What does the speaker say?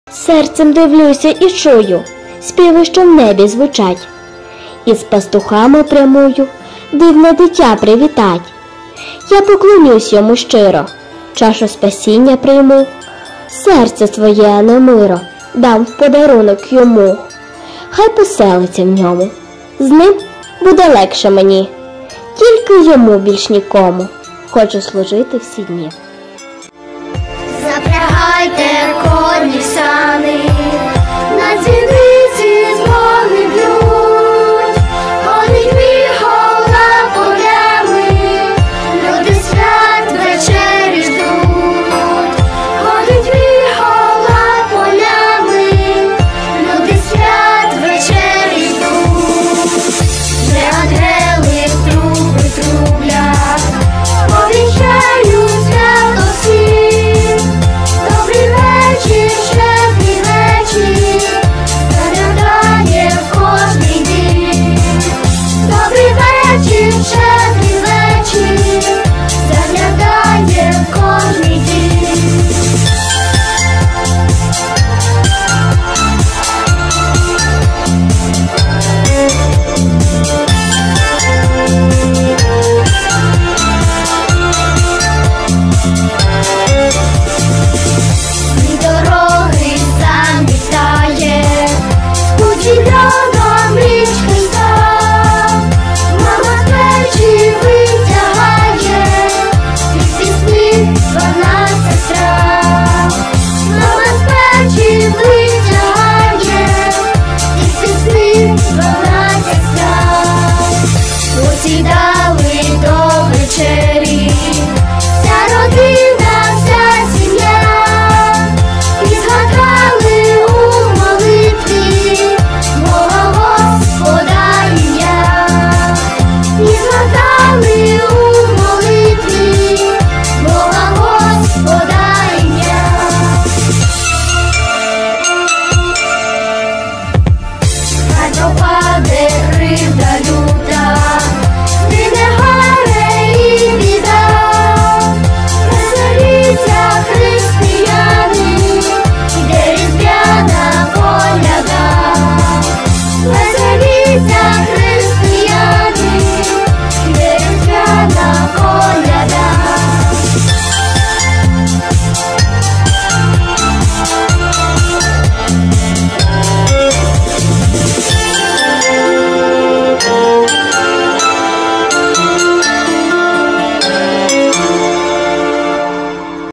Серцем дивлюся і чую співи, що в небі звучать. Із пастухами прямую дивне дитя привітать. Я поклонюсь йому щиро, чашу спасіння прийму, серце своє, а не миро, дам в подарунок йому. Хай поселиться в ньому, з ним буде легше мені, тільки йому більш нікому хочу служити всі дні. Запрягайте коні в